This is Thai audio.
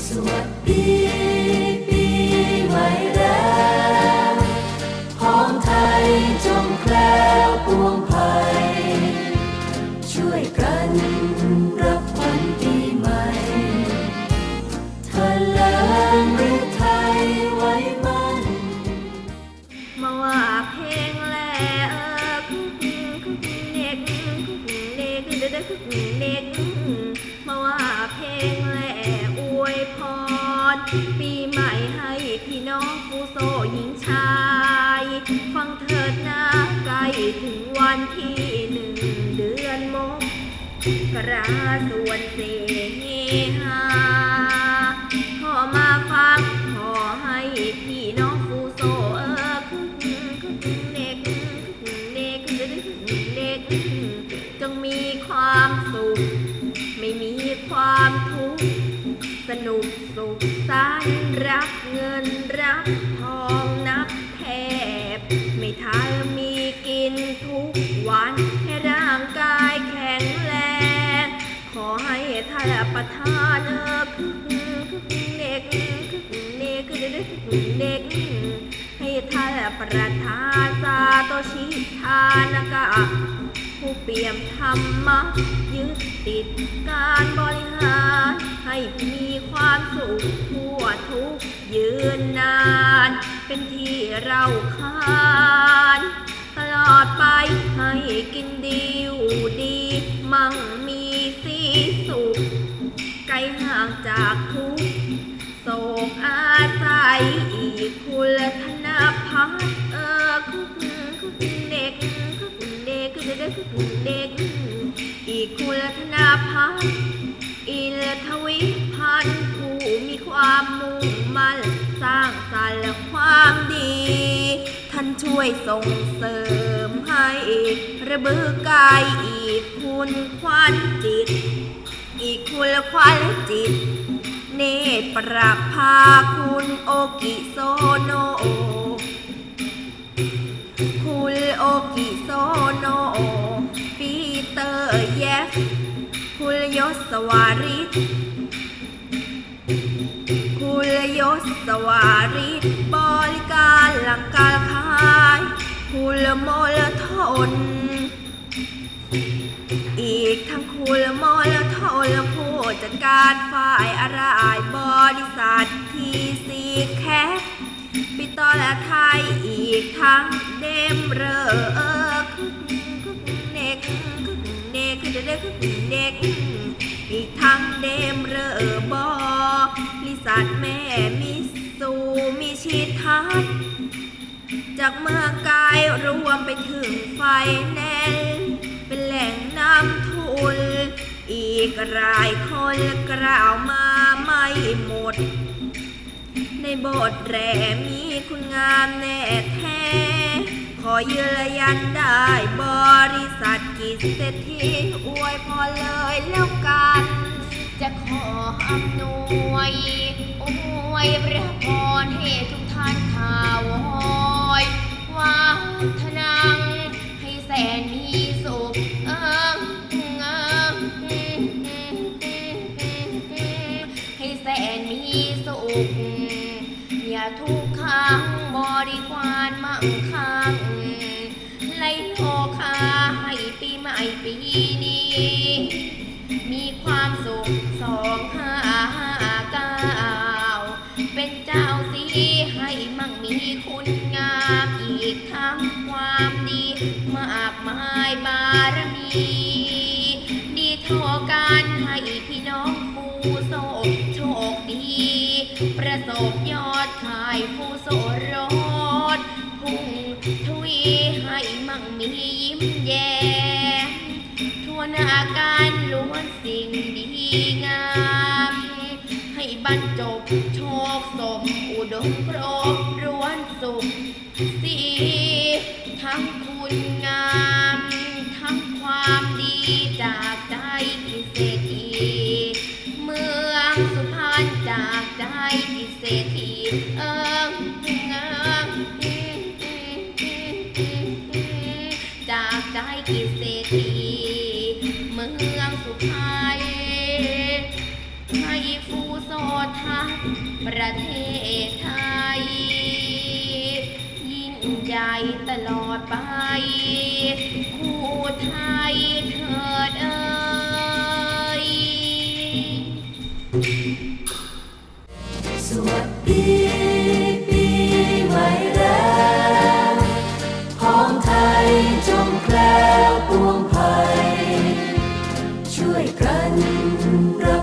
สวัสดีปีใหม่แล้วของไทยจงแคล้วปวงภัยช่วยกันรับขวัญปีใหม่เถลิงฤทัยไว้มั่นมาว่าเพลงแลคุกเน็กเน็กเด็กเน็กมาว่าเพลงแลอวยพรปีใหม่ให้พี่น้องผู้โซหญิงชายฟังเถิดนะใกล้ถึงวันที่1 เดือนมกราส่วนเสหาขอมาฟังขอให้พี่น้องผู้โซเด็กจงมีความสุขไม่มีความทุกข์สนุกสุขสันต์รับเงินรับทองนับแทบไม่ท้ายมีกินทุกวันให้ร่างกายแข็งแรงขอให้ท่านประทานเด็กให้ท่านประทานซาโตชิทานากะผู้เปี่ยมธรรมะยึดติดการบริหารให้มีความสุขทั่วทุกยืนนานเป็นที่เราคานตลอดไปให้กินดีอยู่ดีมั่งมีสีสุขไกลห่างจากทุกโศกอาศัยอีกคุณธนพัฒน์เด็กอีกคุณธนพัฒน์อิลทวิพันธ์ผู้มีความมุ่งมั่นสร้างสรรค์ความดีท่านช่วยส่งเสริมให้ระเบือกายอีกคุณควันจิตอีกคุณควันจิตเนตรประภาคุณโอกิโซโนคุณโอกิโซโนปีเตอร์เยฟคุณยศวาริศคุณยศวาริศบริการหลังการขายคุณมลทนอีกทั้งคุณมลทนผู้จัดการฝ่ายอะไรบริษัททีซีแคปปิตอและไทยอีกทั้งเดมเรอเด็กอีกทั้งเดมเรอบริษัทแม่มิสูมิชิทัศน์จากเมืองกายรวมไปถึงไฟแนนซ์เป็นแหล่งนำทุนอีกรายคนกล่าวมาไม่หมดในบทแรมีคุณงามแน่แท้ขอยืนยันได้บริษัทกิจเศรษฐีอวยพรเลยแล้วกันจะขออำนวยอวยพระพรให้ทุกท่านข่าวอยวัฒนังให้แสนมีสุขให้แสนมีสุขอย่าทุกครั้งบริวารมั่งคั่งไล่โลคาให้ปีใหม่ปีนี้มีความสุข2559เป็นเจ้าสีให้มั่งมีคุณงามอีกทั้งความดีมากมายบารมีดีเท่ากันให้พี่น้องผู้โศกโชคดีประสบยอดขายผู้โสรสพุ่งทวีให้มั่งมียิ้มแย้มทั่วหน้าการล้วนสิ่งดีงามให้บรรจบโชคสมอุดมครบร้วนสุขสีทั้งคุณงามทั้งความดีจากใจกิเศรษฐีเมืองสุพรรณจากใจกิเศรษฐีจากใจกิเศรษฐีเมืองสุพรรณให้ฟูโสทาประเทศไทยยิ่งใหญ่ตลอดไปคู่ไทยเถิดเอ่ยสวัสดีปีใหม่แล้วของไทยจงแคล้วปวงภัยช่วยกัน